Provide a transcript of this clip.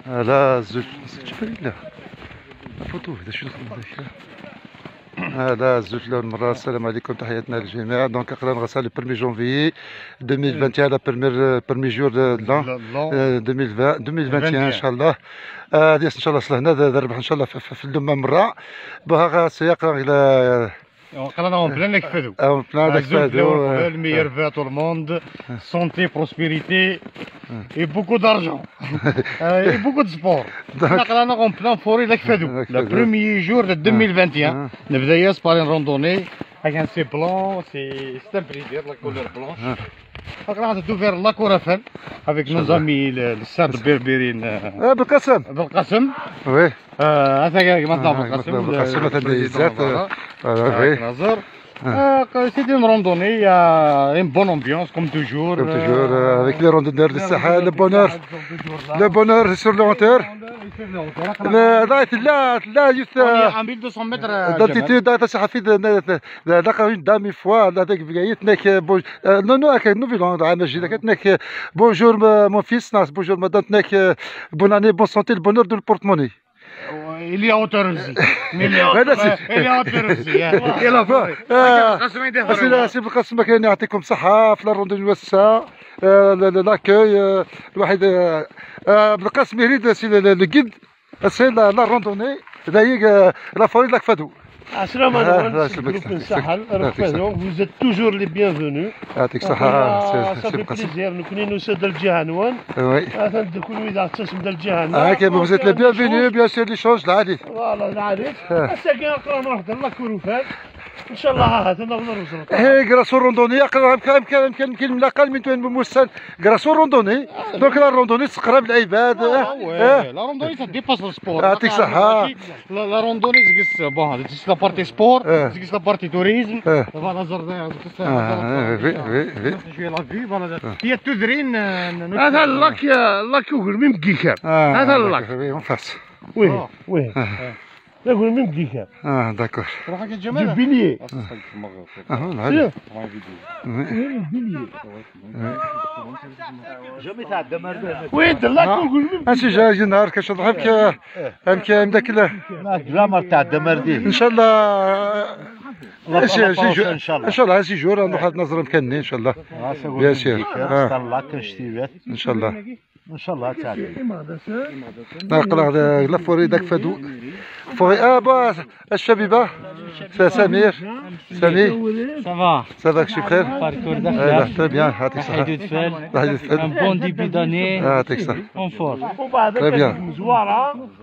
لا الزوج شوف لا فوتو هذا شنو هذا. هذا الزوج له المرة. السلام عليكم، تحياتنا للجميع. دونك قرا غسال 1 جونفي 2021 على برمي جور لان 2021 ان شاء الله. هذه ان شاء الله صلحنا ربح ان شاء الله في اللمه مرة بها سياق الى قرانا اون بلان لك فادو اون بلان لك فادو الميير في تو الموند سونتي بروسبيريتي اي بوكو دارجون اي بوكو دو سبور. قرانا اون بلان فوري لك فادو لا بروميي جور دو 2021 نبدا ياس بارين روندوني هاكا سي بلون سي ستامبريدير لا كولور بلونش. قرانا دو فير لا كورافان افيك نوز امي الساد بربرين بالقسم وي هذا مثلا بالقسم مثلا ديزات نظر. C'est une randonnée, il y a une bonne ambiance comme toujours. Comme toujours, avec les randonneurs du Sahel, le bonheur sur le hauteur. Là, juste à 1200 mètres d'altitude, حفيد لقى une dame une fois هذاك قالت لك non nous vivons à Majid قالت لك bonjour mon fils bonjour madame لك bonne année bonne santé le bonheur de le porte-monnaie. Il est autorisé. Il est autorisé. يلا سي بالقسم كان يعطيكم صحة في الروندوني والساعة لاكوي الواحد بالقسم يريد سي لو جيد سي لا روندوني دايق لا فوري لاك فادو. السلام عليكم جروب الساحل vous êtes toujours les bienvenus. يعطيك الصحة سي بليزير نكونوا نسد الجهنوان. وي تكونوا إذا تسم الجهنوان. هاكا vous êtes les bienvenus bien sûr l'échange العادي. فوالا العادي. الساكن نقرا نهضر لا كروفات. ان شاء الله هذا نوصلوا. غراسو روندوني يمكن من اقل من موسان غراسو روندوني دونك لا روندوني تقرب العباد. لا روندوني تديباس السبور. يعطيك الصحة. لا روندوني زكس بون زكس لا بارتي سبور زكس لا بارتي توريزم فوالا زرنا شويه لا في فوالا هي تدرين هذا اللاك يقول ميم كيكا هذا اللاك وي نقول ميم كيكا داكور روح كي جمال دو بيليي جامي تاع الدمر وين اللاك نقول ميم انت جاي نهار كتضحك يمكن داك الجرامر تاع الدمردي ان شاء الله ان شاء الله شي جور نروح نظر مكاني ان شاء الله بيان سير ان شاء الله ان شاء الله تعالى نقرا لا فوري داك فادو فوري با الشبيبه سمير سامي سافا شي بخير باركور داخل تري بيان يعطيك الصحة. حدود فال ان بون ديبي داني يعطيك الصحة. اون فور تري بيان زواره